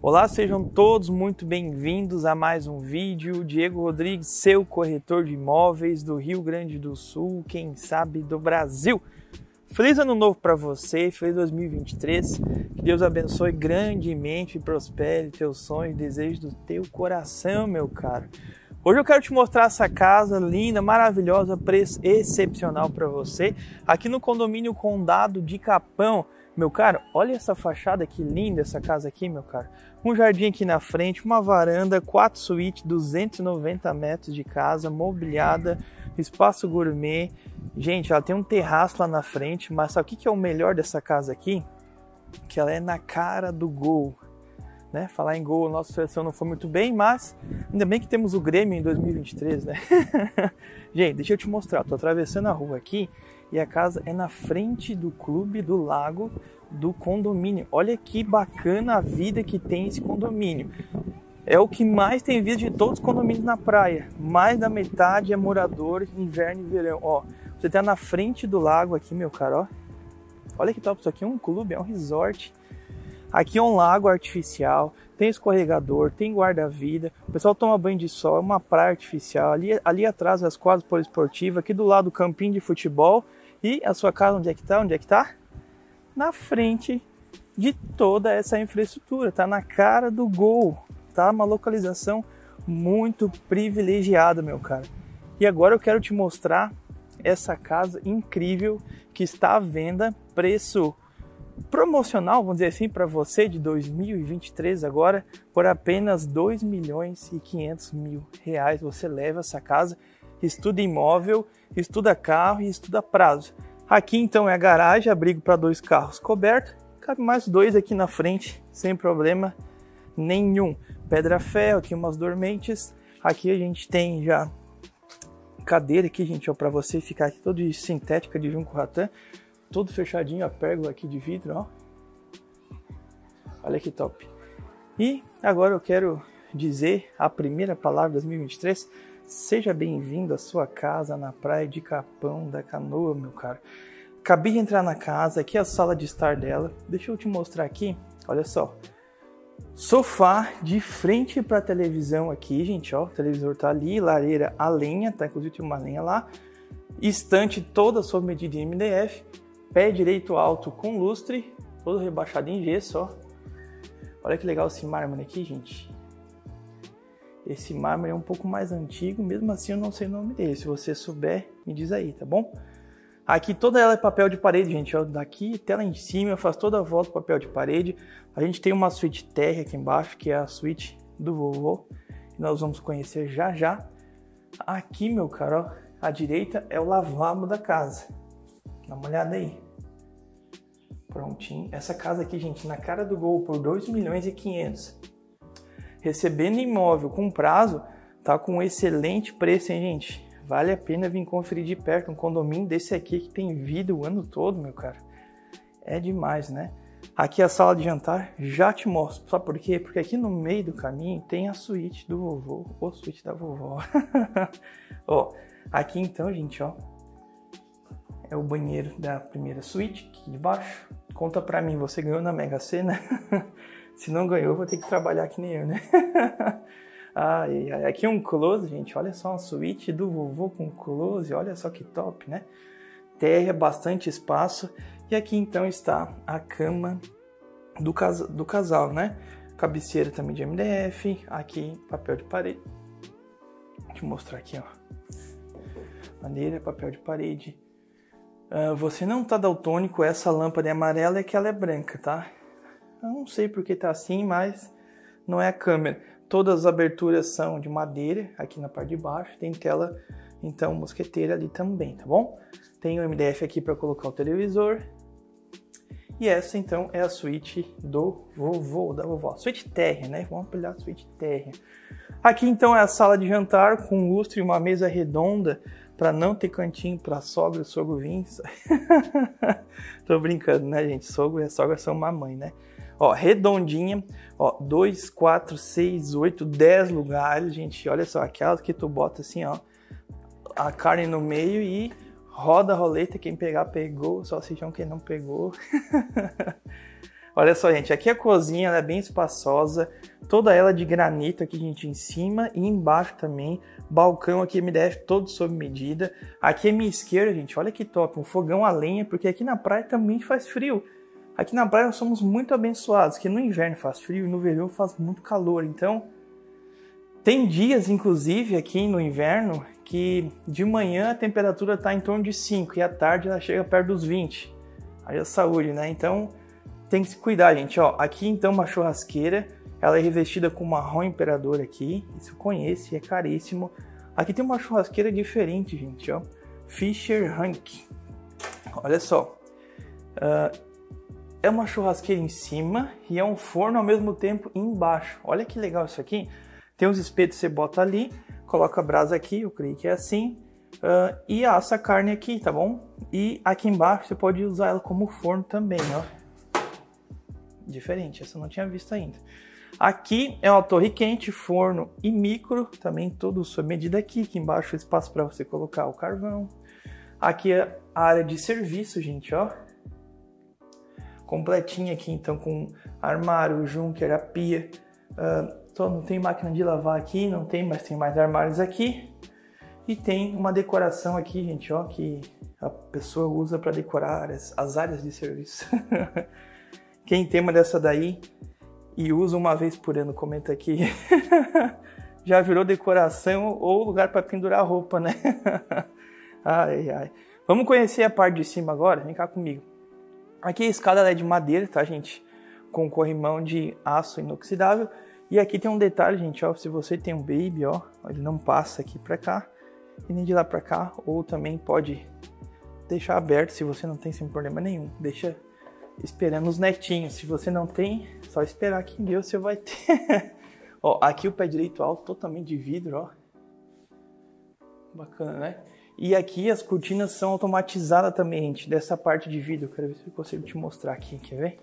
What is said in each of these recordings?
Olá, sejam todos muito bem-vindos a mais um vídeo. Diego Rodrigues, seu corretor de imóveis do Rio Grande do Sul, quem sabe do Brasil. Feliz ano novo para você, feliz 2023. Que Deus abençoe grandemente e prospere teus sonhos e desejos do teu coração, meu caro. Hoje eu quero te mostrar essa casa linda, maravilhosa, preço excepcional para você, aqui no condomínio Condado de Capão. Meu caro, olha essa fachada, que linda essa casa aqui, meu caro. Um jardim aqui na frente, uma varanda, 4 suítes, 290 metros de casa, mobiliada, espaço gourmet. Gente, ela tem um terraço lá na frente, mas sabe o que é o melhor dessa casa aqui? Que ela é na cara do gol. Né? Falar em gol, a nossa seleção não foi muito bem, mas ainda bem que temos o Grêmio em 2023, né? Gente, deixa eu te mostrar, eu tô atravessando a rua aqui e a casa é na frente do clube do lago do condomínio. Olha que bacana a vida que tem esse condomínio. É o que mais tem visto de todos os condomínios na praia. Mais da metade é morador inverno e verão. Ó, você tá na frente do lago aqui, meu caro, ó. Olha que top, isso aqui é um clube, é um resort. Aqui é um lago artificial, tem escorregador, tem guarda-vida, o pessoal toma banho de sol, é uma praia artificial, ali atrás as quadras poliesportivas, aqui do lado o campinho de futebol. E a sua casa onde é que tá? Onde é que tá? Na frente de toda essa infraestrutura, tá na cara do gol, tá? Uma localização muito privilegiada, meu cara. E agora eu quero te mostrar essa casa incrível que está à venda, preço promocional, vamos dizer assim, para você de 2023 agora, por apenas R$2.500.000. Você leva essa casa, estuda imóvel, estuda carro e estuda prazo. Aqui então é a garagem, abrigo para 2 carros coberto, cabe mais 2 aqui na frente, sem problema nenhum. Pedra-ferro, aqui umas dormentes, aqui a gente tem já cadeira aqui, gente, para você ficar aqui todo de sintética de junco ratã, todo fechadinho, a pérgola aqui de vidro, ó. Olha que top. E agora eu quero dizer a primeira palavra de 2023. Seja bem-vindo à sua casa na praia de Capão da Canoa, meu caro. Acabei de entrar na casa, aqui é a sala de estar dela. Deixa eu te mostrar aqui, olha só. Sofá de frente para a televisão aqui, gente, ó. O televisor tá ali, lareira a lenha, tá? Inclusive tem uma lenha lá. Estante toda sob medida em MDF. Pé direito alto com lustre, todo rebaixado em gesso, ó. Olha que legal esse mármore aqui, gente. Esse mármore é um pouco mais antigo, mesmo assim eu não sei o nome dele. Se você souber, me diz aí, tá bom? Aqui toda ela é papel de parede, gente, ó. Daqui até lá em cima, eu faço toda a volta papel de parede. A gente tem uma suíte térrea aqui embaixo, que é a suíte do vovô. Que nós vamos conhecer já já. Aqui, meu caro, ó, à direita é o lavabo da casa. Dá uma olhada aí. Prontinho. Essa casa aqui, gente, na cara do gol por R$2.500.000. Recebendo imóvel com prazo, tá com um excelente preço, hein, gente? Vale a pena vir conferir de perto um condomínio desse aqui que tem vida o ano todo, meu cara. É demais, né? Aqui a sala de jantar, já te mostro. Sabe por quê? Porque aqui no meio do caminho tem a suíte do vovô, ou suíte da vovó. Ó, aqui então, gente, ó. É o banheiro da primeira suíte, aqui de baixo. Conta pra mim, você ganhou na Mega Sena? Se não ganhou, vou ter que trabalhar que nem eu, né? Ai, ai, aqui é um close, gente. Olha só, uma suíte do vovô com close. Olha só que top, né? Terra, bastante espaço. E aqui então está a cama do casal, né? Cabeceira também de MDF. Aqui, papel de parede. Deixa eu mostrar aqui, ó. Madeira, papel de parede. Você não tá daltônico, essa lâmpada é amarela e que ela é branca, tá? Eu não sei porque tá assim, mas não é a câmera. Todas as aberturas são de madeira, aqui na parte de baixo. Tem tela, então, mosqueteira ali também, tá bom? Tem o MDF aqui para colocar o televisor. E essa, então, é a suíte do vovô, da vovó. Suíte térrea, né? Vamos apelidar a suíte térrea. Aqui, então, é a sala de jantar com lustre e uma mesa redonda para não ter cantinho para sogra e sogro vir. Tô brincando, né, gente? Sogro e sogra são mamãe, né? Ó, redondinha, ó, 2, 4, 6, 8, 10 lugares, gente. Olha só, aquelas que tu bota assim, ó, a carne no meio e roda a roleta. Quem pegar, pegou. Salsichão, quem não pegou. Olha só, gente, aqui a cozinha ela é bem espaçosa, toda ela de granito aqui, gente, em cima e embaixo também. Balcão aqui MDF todo sob medida. Aqui à minha esquerda, gente, olha que top, um fogão a lenha, porque aqui na praia também faz frio. Aqui na praia nós somos muito abençoados, que no inverno faz frio e no verão faz muito calor. Então, tem dias, inclusive, aqui no inverno, que de manhã a temperatura está em torno de 5 e à tarde ela chega perto dos 20. Aí é saúde, né? Então, tem que se cuidar, gente. Ó, aqui, então, uma churrasqueira. Ela é revestida com marrom imperador aqui. Isso eu conheço e é caríssimo. Aqui tem uma churrasqueira diferente, gente, ó. Fisher Hank. Olha só. É uma churrasqueira em cima e é um forno ao mesmo tempo embaixo. Olha que legal isso aqui. Tem uns espetos que você bota ali, coloca a brasa aqui, eu creio que é assim. E assa a carne aqui, tá bom? E aqui embaixo você pode usar ela como forno também, ó. Diferente, essa eu não tinha visto ainda. Aqui é uma torre quente, forno e micro, também todo sob medida aqui. Aqui embaixo é espaço para você colocar o carvão. Aqui é a área de serviço, gente, ó. Completinha aqui, então, com armário, junker, a pia. Não tem máquina de lavar aqui, não tem, mas tem mais armários aqui. E tem uma decoração aqui, gente, ó, que a pessoa usa para decorar as áreas de serviço. Quem tem uma dessa daí e usa uma vez por ano, comenta aqui. Já virou decoração ou lugar para pendurar roupa, né? Ai, ai. Vamos conhecer a parte de cima agora? Vem cá comigo. Aqui a escada é de madeira, tá, gente? Com corrimão de aço inoxidável. E aqui tem um detalhe, gente, ó. Se você tem um baby, ó, ele não passa aqui pra cá e nem de lá pra cá. Ou também pode deixar aberto se você não tem sem problema nenhum. Deixa esperando os netinhos. Se você não tem, só esperar que Deus você vai ter. Ó, aqui o pé direito alto, totalmente de vidro, ó. Bacana, né? E aqui as cortinas são automatizadas também, gente. Dessa parte de vidro. Quero ver se eu consigo te mostrar aqui. Quer ver?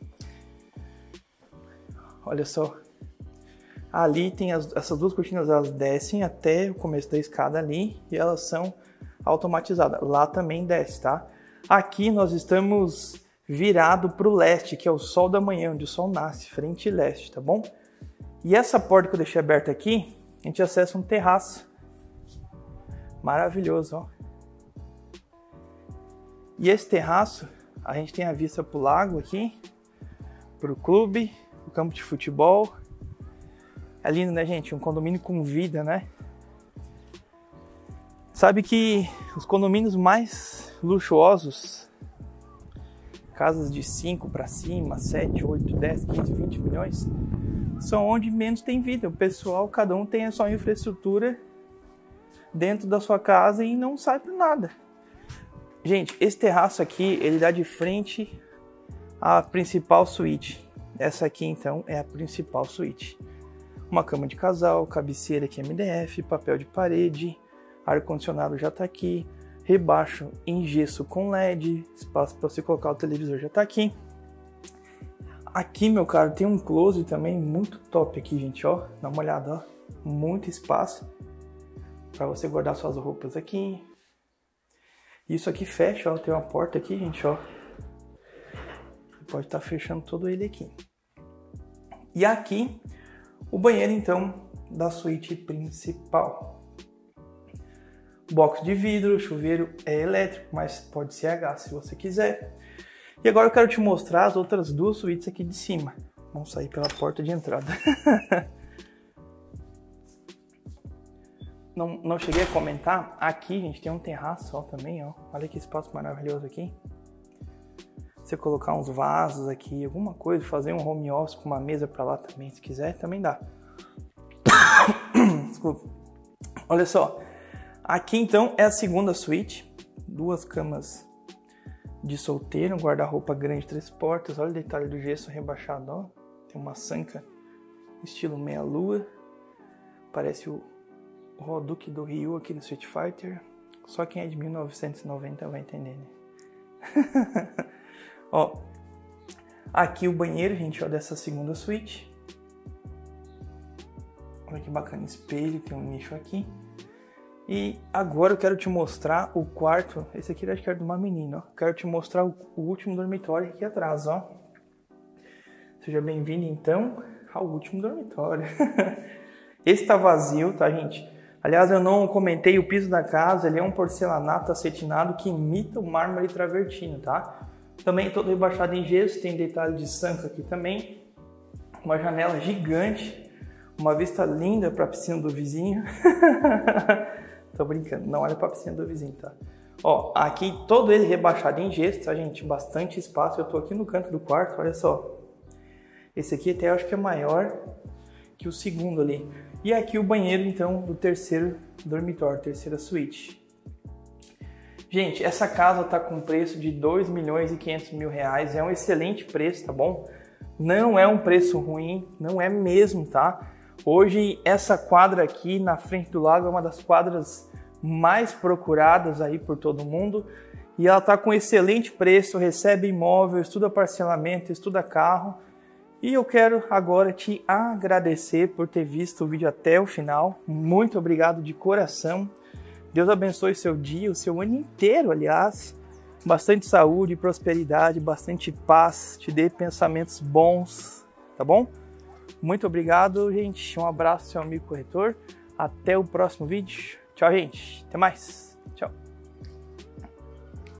Olha só. Ali tem essas duas cortinas, elas descem até o começo da escada ali. E elas são automatizadas. Lá também desce, tá? Aqui nós estamos virado para o leste, que é o sol da manhã, onde o sol nasce. Frente e leste, tá bom? E essa porta que eu deixei aberta aqui, a gente acessa um terraço. Maravilhoso, ó. E esse terraço, a gente tem a vista pro lago aqui, pro clube, pro campo de futebol. É lindo, né, gente? Um condomínio com vida, né? Sabe que os condomínios mais luxuosos, casas de 5 para cima, 7, 8, 10, 15, 20 milhões, são onde menos tem vida. O pessoal, cada um tem a sua infraestrutura dentro da sua casa e não sai por nada. Gente, esse terraço aqui, ele dá de frente à principal suíte. Essa aqui, então, é a principal suíte. Uma cama de casal, cabeceira aqui MDF, papel de parede, ar-condicionado já tá aqui, rebaixo em gesso com LED, espaço para você colocar o televisor já tá aqui. Aqui, meu caro, tem um closet também muito top aqui, gente, ó. Dá uma olhada, ó. Muito espaço para você guardar suas roupas aqui. Isso aqui fecha, ó. Tem uma porta aqui, gente, ó. Pode estar fechando todo ele aqui. E aqui, o banheiro, então, da suíte principal. Box de vidro, chuveiro é elétrico, mas pode ser a gás se você quiser. E agora eu quero te mostrar as outras duas suítes aqui de cima. Vamos sair pela porta de entrada. Não cheguei a comentar. Aqui, gente, tem um terraço ó, também, ó. Olha que espaço maravilhoso aqui. Você colocar uns vasos aqui, alguma coisa, fazer um home office com uma mesa pra lá também, se quiser, também dá. Desculpa. Olha só. Aqui, então, é a segunda suíte. Duas camas de solteiro, um guarda-roupa grande, 3 portas. Olha o detalhe do gesso rebaixado, ó. Tem uma sanca estilo meia-lua. Parece o Hadouken do Ryu aqui do Street Fighter. Só quem é de 1990 vai entender, né? Ó, aqui o banheiro, gente, ó, dessa segunda suíte. Olha que bacana, espelho, tem um nicho aqui. E agora eu quero te mostrar o quarto. Esse aqui eu acho que era de uma menina, ó. Quero te mostrar o último dormitório aqui atrás, ó. Seja bem-vindo, então, ao último dormitório. Esse tá vazio, tá, gente? Aliás, eu não comentei o piso da casa, ele é um porcelanato acetinado que imita o mármore travertino, tá? Também todo rebaixado em gesso, tem detalhe de sanca aqui também. Uma janela gigante, uma vista linda para a piscina do vizinho. Tô brincando, não olha para a piscina do vizinho, tá? Ó, aqui todo ele rebaixado em gesso, tá, gente? Bastante espaço. Eu tô aqui no canto do quarto, olha só. Esse aqui até eu acho que é maior que o segundo ali. E aqui o banheiro, então, do terceiro dormitório, terceira suíte. Gente, essa casa tá com preço de R$2.500.000. É um excelente preço, tá bom? Não é um preço ruim, não é mesmo, tá? Hoje, essa quadra aqui na frente do lago é uma das quadras mais procuradas aí por todo mundo. E ela tá com excelente preço, recebe imóvel, estuda parcelamento, estuda carro. E eu quero agora te agradecer por ter visto o vídeo até o final. Muito obrigado de coração. Deus abençoe seu dia, o seu ano inteiro, aliás. Bastante saúde, prosperidade, bastante paz. Te dê pensamentos bons, tá bom? Muito obrigado, gente. Um abraço, seu amigo corretor. Até o próximo vídeo. Tchau, gente. Até mais.